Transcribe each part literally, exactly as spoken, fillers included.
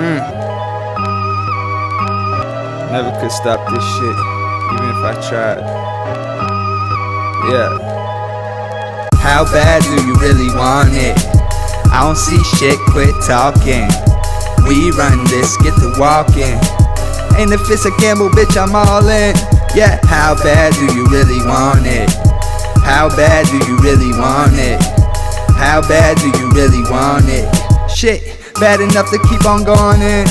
Mm. Never could stop this shit, even if I tried. Yeah. How bad do you really want it? I don't see shit, quit talking. We run this, get to walking. And if it's a gamble, bitch, I'm all in. Yeah, how bad do you really want it? How bad do you really want it? How bad do you really want it? Shit, bad enough to keep on going in.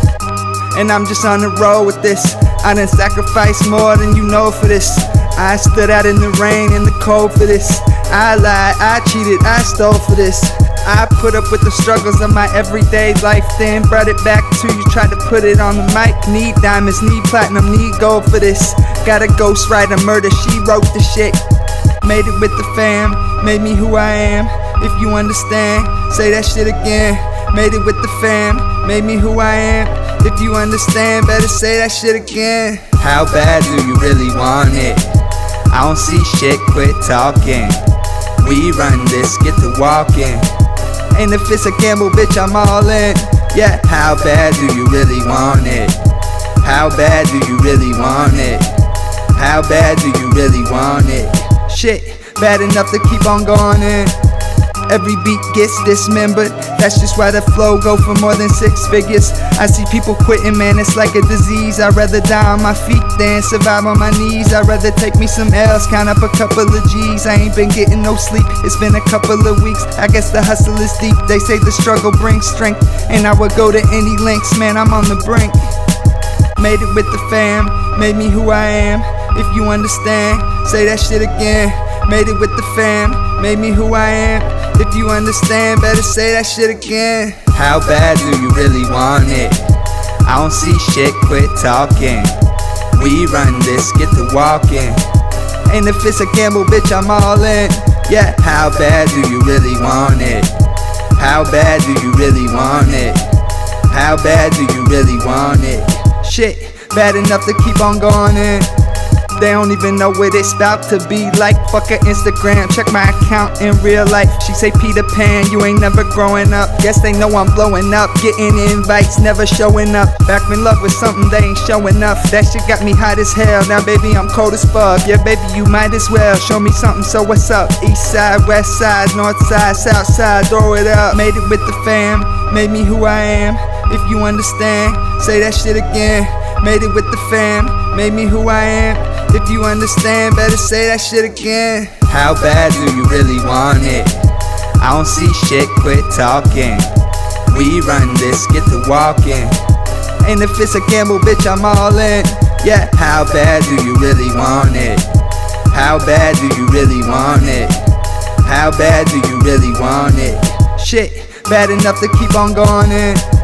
And I'm just on the road with this. I done sacrificed more than you know for this. I stood out in the rain and the cold for this. I lied, I cheated, I stole for this. I put up with the struggles of my everyday life, then brought it back to you, tried to put it on the mic. Need diamonds, need platinum, need gold for this. Got a ghostwriter, murder, she wrote the shit. Made it with the fam, made me who I am. If you understand, say that shit again. Made it with the fam, made me who I am. If you understand, better say that shit again. How bad do you really want it? I don't see shit, quit talking. We run this, get to walking. And if it's a gamble, bitch, I'm all in. Yeah, how bad do you really want it? How bad do you really want it? How bad do you really want it? Shit, bad enough to keep on going in. Every beat gets dismembered. That's just why the flow go for more than six figures. I see people quitting, man, it's like a disease. I'd rather die on my feet than survive on my knees. I'd rather take me some L's, count up a couple of G's. I ain't been getting no sleep, it's been a couple of weeks. I guess the hustle is deep, they say the struggle brings strength. And I would go to any lengths, man, I'm on the brink. Made it with the fam, made me who I am. If you understand, say that shit again. Made it with the fam, made me who I am. If you understand, better say that shit again. How bad do you really want it? I don't see shit, quit talking. We run this, get to walking. And if it's a gamble, bitch, I'm all in. Yeah, how bad do you really want it? How bad do you really want it? How bad do you really want it? Shit, bad enough to keep on going in. They don't even know what it's about to be like. Fuck her Instagram, check my account in real life. She say Peter Pan, you ain't never growing up. Guess they know I'm blowing up, getting invites, never showing up. Back in love with something they ain't showing up. That shit got me hot as hell, now baby I'm cold as fuck. Yeah baby you might as well show me something, so what's up? East side, west side, north side, south side, throw it up. Made it with the fam, made me who I am. If you understand, say that shit again. Made it with the fam, made me who I am. If you understand, better say that shit again. How bad do you really want it? I don't see shit, quit talking. We run this, get to walking. And if it's a gamble, bitch, I'm all in. Yeah, how bad do you really want it? How bad do you really want it? How bad do you really want it? Shit, bad enough to keep on going in.